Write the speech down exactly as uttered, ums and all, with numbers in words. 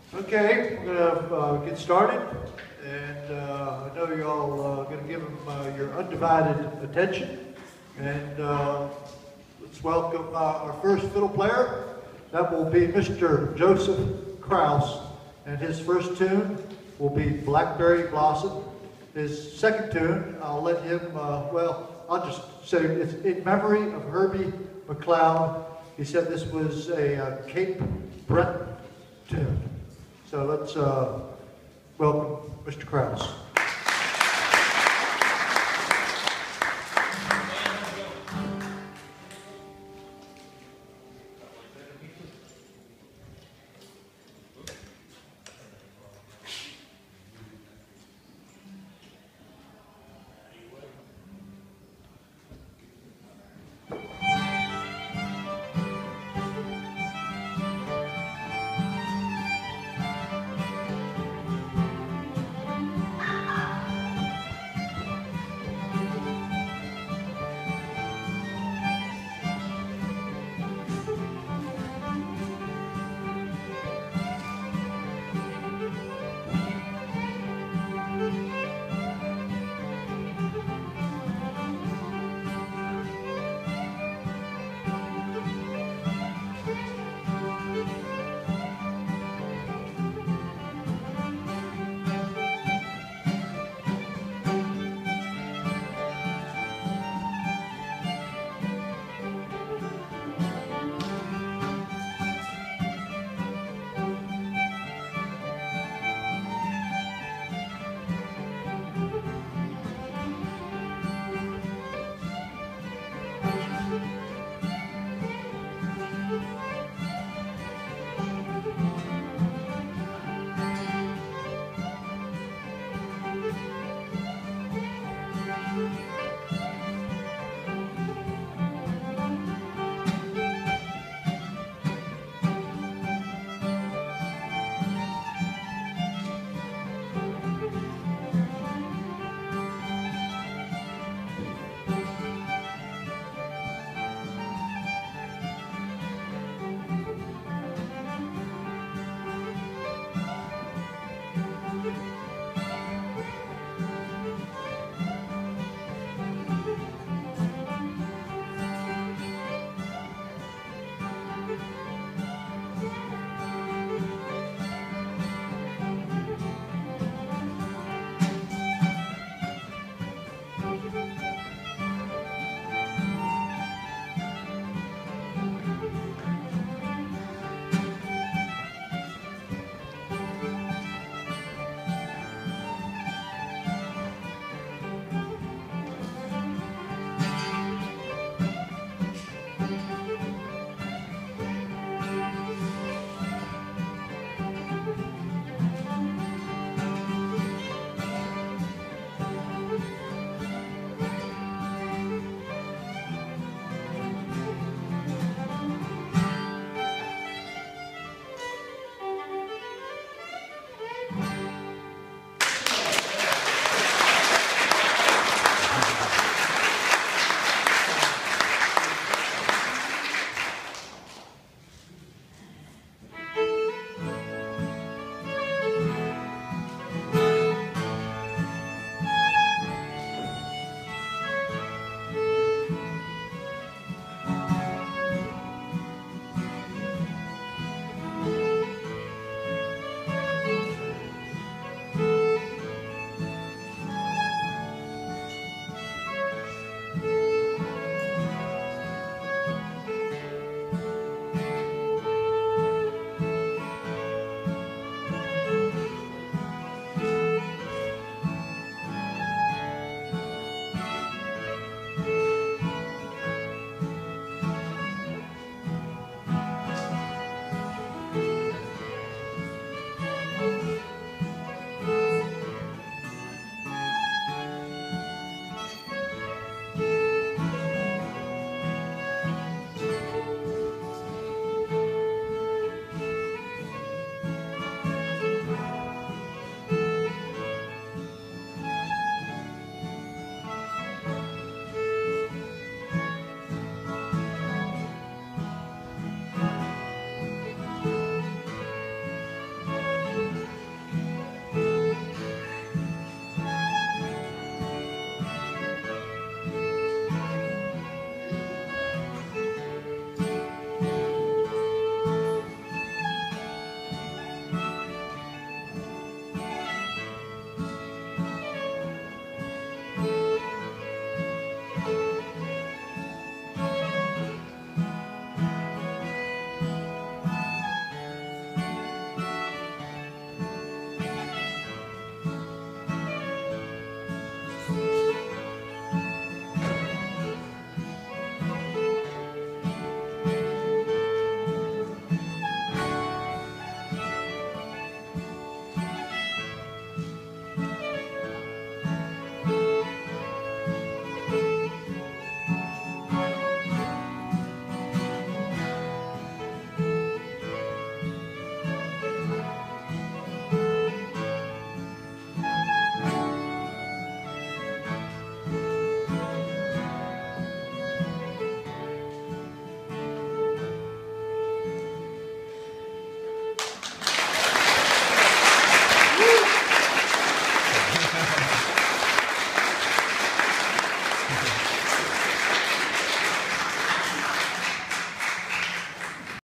Okay, we're going to uh, get started, and uh, I know you're all uh, going to give them uh, your undivided attention. And uh, let's welcome uh, our first fiddle player. That will be Mister Joseph Krause, and his first tune will be Blackberry Blossom. His second tune, I'll let him, uh, well, I'll just say it's in memory of Herbie McLeod. He said this was a uh, Cape Breton tune. So let's uh, welcome Mister Krause.